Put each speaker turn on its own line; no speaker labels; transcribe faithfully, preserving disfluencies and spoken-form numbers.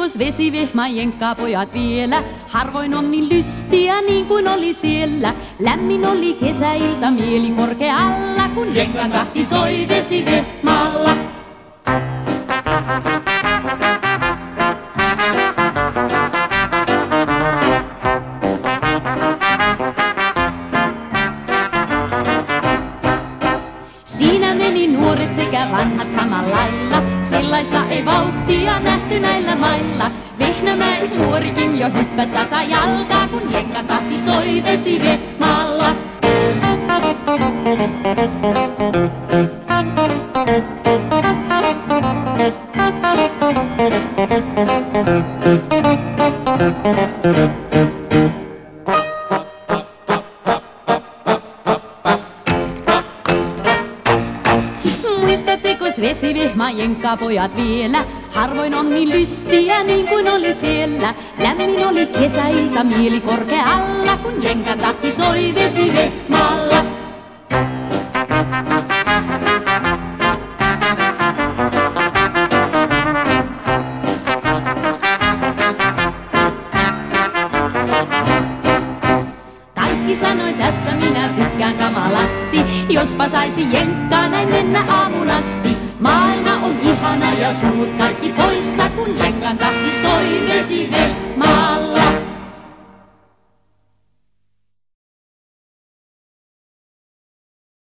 tekos vesivehma jenkkapojat vielä. Harvoin on niin lystiä niin kuin oli siellä. Lämmin oli kesäilta mieli korkealla, kun jenkan tahti soi vesivehmalla. Siinä meni nuoret sekä vanhat samalla lailla. Sellaista ei vauhtia nähty näillä mailla. Vehnämäen nuorikin jo hyppäs tasajalkaa, kun jenkan tahti soi vesivehmalla. Muistattekos vesivehma jenkkapojat vielä? Harvoin on niin lystiä niin kuin oli siellä. Lämmin oli kesäilta mieli korkealla, kun jenkan tahti soi vesivehmalla. Kaikki sanoi tästä minä tykkään kamalasti. Jospa saisi jenkkaa näin mennä aamun asti. Maailma on ihana ja suut kaikki poissa, kun jenkan tahti soi vesivehmalla.